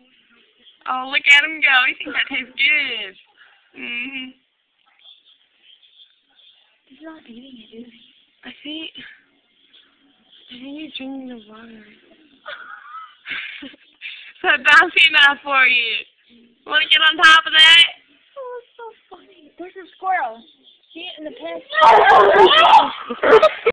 Oh, look at him go. He thinks that tastes good. Mm-hmm. He's not eating it, is he? I think he's drinking the water. So that's enough for you. Want to get on top of that? Oh, it's so funny. There's a squirrel. See it in the past.